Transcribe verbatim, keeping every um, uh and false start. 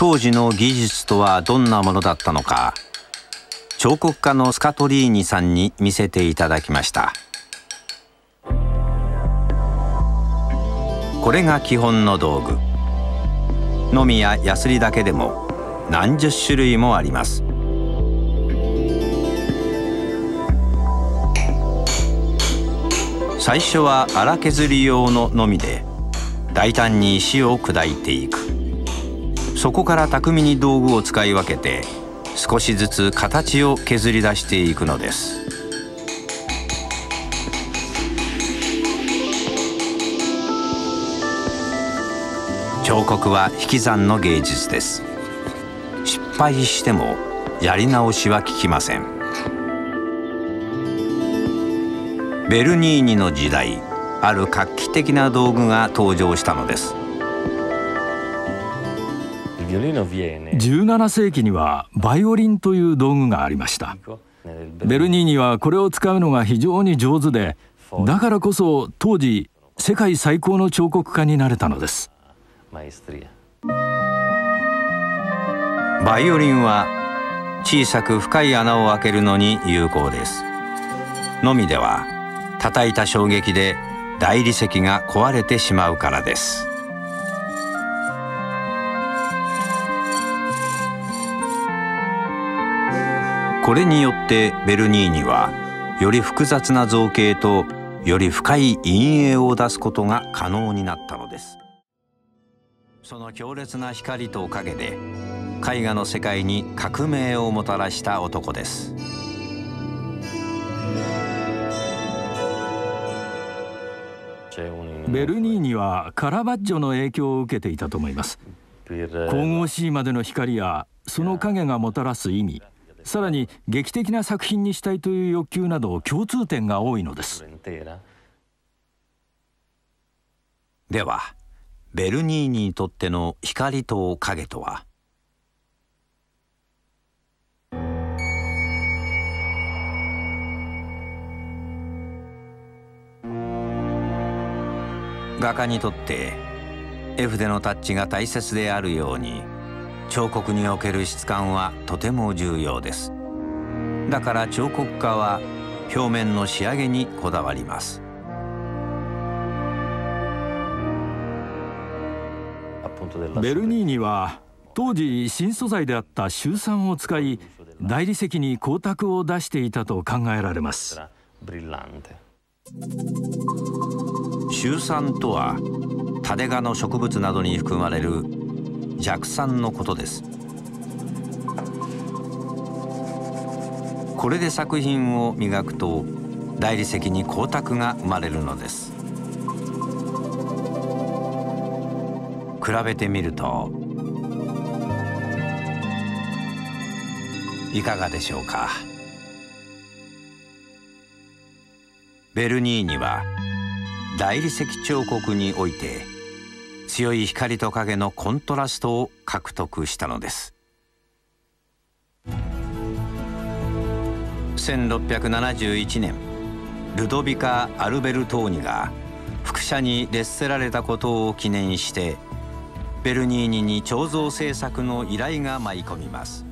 当時の技術とはどんなものだったのか、彫刻家のスカトリーニさんに見せていただきました。これが基本の道具。のみやヤスリだけでも何十種類もあります。最初は荒削り用ののみで大胆に石を砕いていく。そこから巧みに道具を使い分けて少しずつ形を削り出していくのです。彫刻は引き算の芸術です。失敗してもやり直しは効きません。ベルニーニの時代、ある画期的な道具が登場したのです。 じゅうななせいきにはバイオリンという道具がありました。ベルニーニはこれを使うのが非常に上手で、だからこそ当時世界最高の彫刻家になれたのです。 バイオリンは小さく深い穴を開けるのに有効です。のみでは叩いた衝撃で大理石が壊れてしまうからです。これによってベルニーニはより複雑な造形とより深い陰影を出すことが可能になったのです。その強烈な光と影で絵画の世界に革命をもたらした男です。 ベルニーニはカラバッジョの影響を受けていたと思います。神々しいまでの光やその影がもたらす意味、さらに劇的な作品にしたいという欲求など共通点が多いのです。 ではベルニーニにとっての光と影とは。画家にとって絵筆のタッチが大切であるように、彫刻における質感はとても重要です。だから彫刻家は表面の仕上げにこだわります。 ベルニーニは当時新素材であったシュウ酸を使い、大理石に光沢を出していたと考えられます。 シュウ酸とはタデ科の植物などに含まれる弱酸のことです。これで作品を磨くと大理石に光沢が生まれるのです。比べてみるといかがでしょうか。ベルニーニは大理石彫刻において強い光と影のコントラストを獲得したのです。せんろっぴゃくななじゅういちねん、ルドビカ・アルベルトーニが複写に列せられたことを記念してベルニーニに彫像制作の依頼が舞い込みます。